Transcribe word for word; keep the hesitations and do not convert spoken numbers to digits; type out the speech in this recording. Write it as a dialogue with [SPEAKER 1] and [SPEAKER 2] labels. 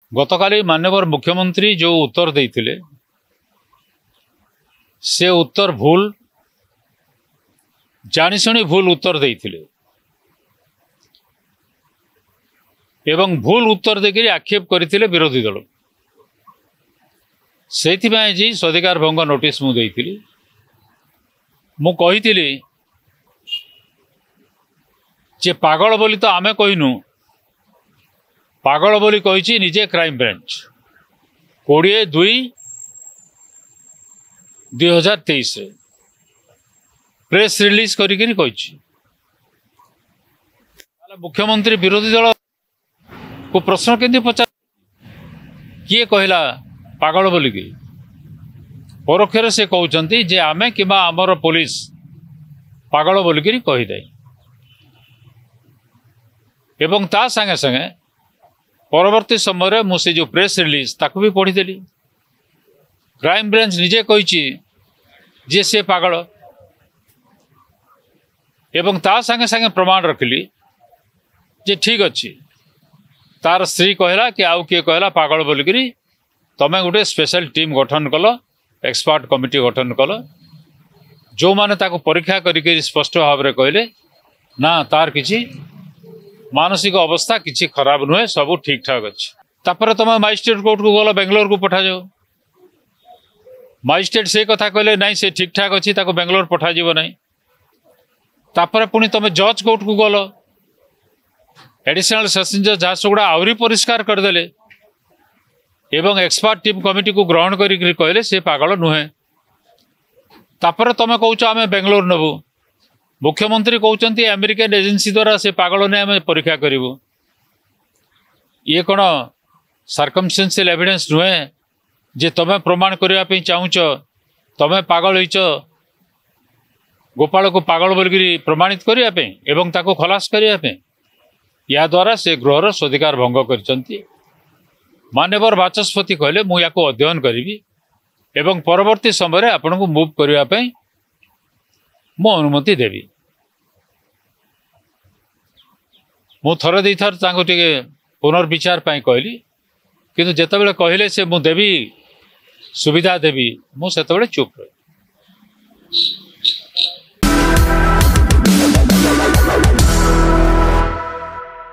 [SPEAKER 1] गतकाली माननीय मुख्यमंत्री जो उत्तर देते से उत्तर भूल जानिशुणी भूल उत्तर देते एवं भूल उत्तर देकर आक्षेप करते विरोधी दल से जी स्वाधिकार भंग नोटिस मु देइथिली मु कही जे पागल बोली तो आमे कहनु पागल बोली कही निजे क्राइम ब्रांच कोड़े दुई दुई हजार तेईस प्रेस रिलीज करी मुख्यमंत्री विरोधी दल को प्रश्न केंद्र पचार किए कहला पागल बोलिकी परोक्षर से कहते जे आमे कि आमर पुलिस पागल बोलिकी कहीदे एवं ता संगे संगे परवर्ती समय मुझे जो प्रेस रिलीज ताकू भी पढ़ीदेली क्राइम ब्रांच निजे कही जे से पागल एवं ता संगे संगे प्रमाण रखिली जे ठीक अच्छी तार स्त्री कहला कि आउ किए कहला पागल बोलिकी तमें गोटे स्पेशल टीम गठन कल एक्सपर्ट कमिटी गठन कल जो माने ताको परीक्षा करके स्पष्ट भाव में कहले ना तार किसी मानसिक अवस्था किसी खराब नुहे सब ठीक ठाक अच्छे तापर तुम मजिस्ट्रेट कोर्ट को गल बेंगलोर को पठा जाओ मजिस्ट्रेट से कथा कहले नहीं से ठीक ठाक अच्छी ताको बेंगलोर पठा जीव नहीं तापर पुणी तुम जज कोर्ट को गल एडिशनल सेशन जज झारसुगुड़ा आहरी परिष्कार करदे एवं एक्सपर्ट टीम कमिटी को ग्रहण करी कहले से पागल नुहे तापर तुम कौच आम बेंगलोर नबू मुख्यमंत्री कहते अमेरिकन एजेंसी द्वारा से पागल ने आम परीक्षा करूँ ये कौन सर्कमस्टेंशियल एविडेंस नुहे जे तुम्हें प्रमाण करने चाहूच तुम्हें पागल होइच गोपाल को पागल बोलिकी प्रमाणित करने एवं ताको खलास करने या द्वारा से गृहर स्वाधिकार भंग कर मान्यवर बाचस्पति कहले मु या अध्ययन करी एवं परवर्ती समय आपण को मूव करने मु अनुमति देवी मु थर दी थर टे पुनर्विचार कहली किंतु जेतेबेले कहले से मु देवी सुविधा देवी मु सेतेबेले चुप रही।